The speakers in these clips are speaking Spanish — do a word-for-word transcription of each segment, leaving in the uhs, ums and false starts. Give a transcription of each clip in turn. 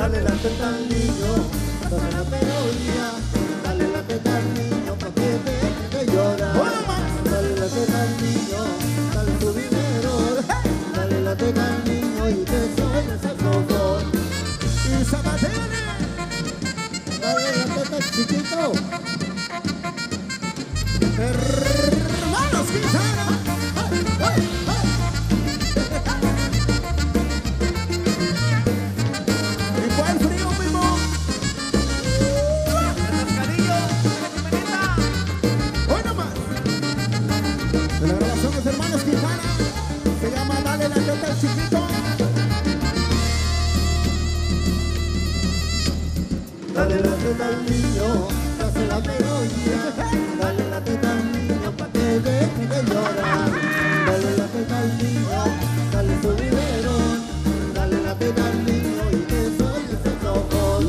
Dale la teta al niño, dale la melodía. Dale la teta al niño pa' que deje de llorar. Dale la teta al niño, dale tu dinero. Dale la teta al niño y que suene ese saxofón. Y zapatele. Dale la teta al chiquito. Hermanos Quintana. ¡Ay, ay, ay! ¿Y cuál frío, primo? Hoy nomás. De la grabación de los hermanos Quintana. Se llama Dale la teta al chiquito. Dale la teta al niño, dale la melodía. Dale la teta al niño pa' que deje de llorar. Dale la teta al niño, dale su biberón. Dale la teta al niño y que suene ese saxofón.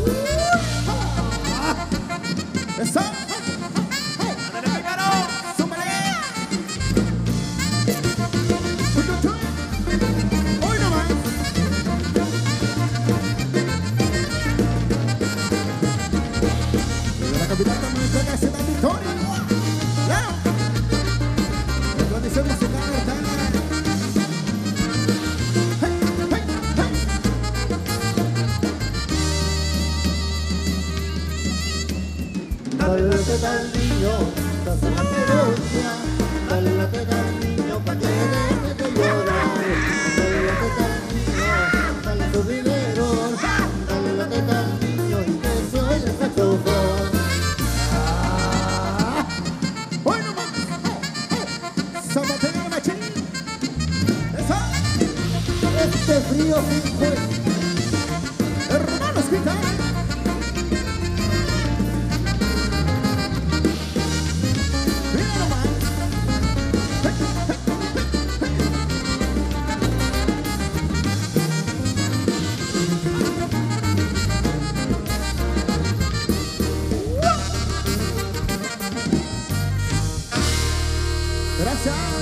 ¡Eso! ¡Dale, Pícaro! ¡Súmale! ¡Hoy nomás! La capital también entrega ese tan victoria. ¡Claro! La tradición musical está en la... ¡Hey, hey, hey! Dale la teta al niño, dale la melodía. Dale la teta al niño pa' que deje de llorar. Dale la teta al niño, dale su dinero. Dale la teta al niño y que suene el saxofón. Ah, bueno, zapatero machín. Eso. Este frío sin juez. Hermanos Quintana. Mira nomás. Hey, hey, hey, hey. Gracias.